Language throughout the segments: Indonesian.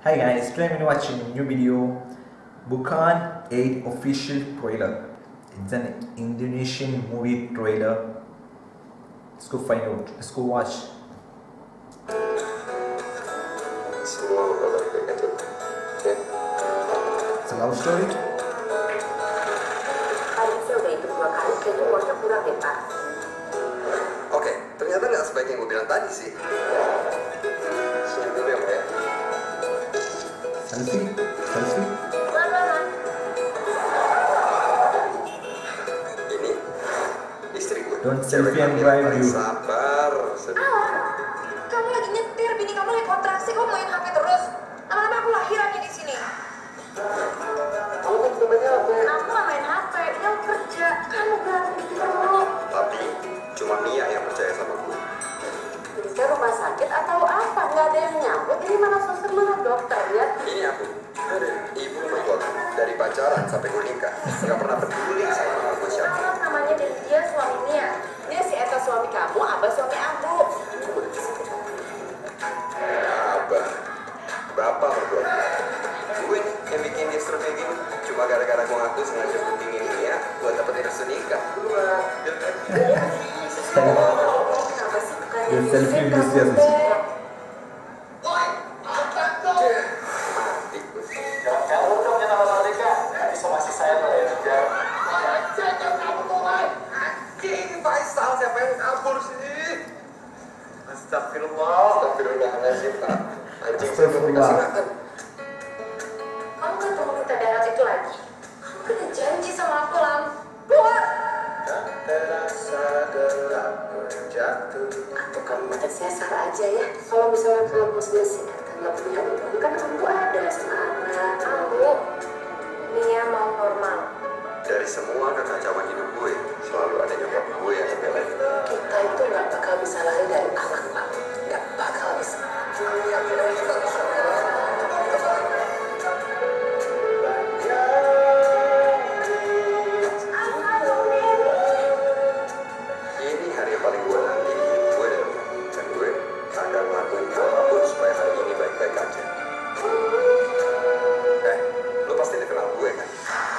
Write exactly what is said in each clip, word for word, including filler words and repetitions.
Hi guys, today I'm watching a new video, Bukan eight official trailer. It's an Indonesian movie trailer. Let's go find out. Let's go watch. Semua bakal baik-baik aja. Oke? It's a love story. Hari saya udah itu dua kali, kayaknya uangnya kurang deh Pak. Oke, ternyata nggak sebaik yang gue bilang tadi sih. Senyum dulu ya, Mbak ya. Selfie, selfie. Mana? Ini istri gue. Don't Cewek selfie and kami drive yang paling you. sabar. Ah, kamu lagi nyetir, bini kamu lagi kontraksi, kamu main H P terus. Lama-lama aku lahirannya di sini. Kamu kan cuma main H P. Aku nggak main H P, dia kerja. Kamu berantem gitu terus. Tapi cuma Mia yang percaya sama gue. Jadi saya rumah sakit atau apa? Nggak ada yang nyambut. Ini mana suster, mana dokter ya? Ini aku. Ibu mertua gue. Dari pacaran sampai gue nikah, nggak pernah peduli sama nama gue siapa. Kalau namanya dari dia suaminya. Dia si Eta suami kamu, Abah suami aku. Abah, bapak mertua gue. Gue nih yang bikin distro kayak gini cuma gara-gara gue ngaku sengaja pentingin Mia buat dapetin restu nikah. Kenapa sih bukannya Dia selfie Yusuf, terus dia kamu, selfie. Beb? Mati gue. Kalau udah punya nama Salika, nanti somasi saya boleh juga. Anjing, Faisal siapa yang kabur sih? Astagfirullah. Astagfirullahaladzim, Pak. Anjing saya belum Astagfirullah. dikasih makan. Kamu kan mau minta darat itu lagi. Kamu kan udah janji sama aku, Lam. Keluar! Tak terasa gelap menjatuh. Atau kamu macam saya salah aja ya. Kalau misalnya kamu sudah sikat, nggak punya uang, kan kamu ada sama anak. Kamu, Mia mau normal. Dari semua kekacauan hidup gue, selalu ada nyokap gue yang ngebelain. Kita itu nggak bakal bisa lari dari anak, Pak. Nggak bakal bisa. Ini hari yang paling gue nanti di hidup gue dan rumah. Dan gue akan ngelakuin apapun supaya hari ini baik-baik aja. Eh, lu pasti udah kenal gue kan?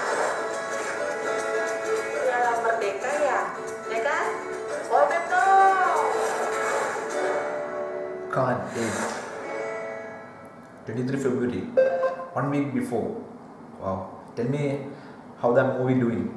Dalam merdeka ya, ya kan? Oh betul. Bukan eight. twenty-three February. One week before. Wow. Tell me how that movie doing.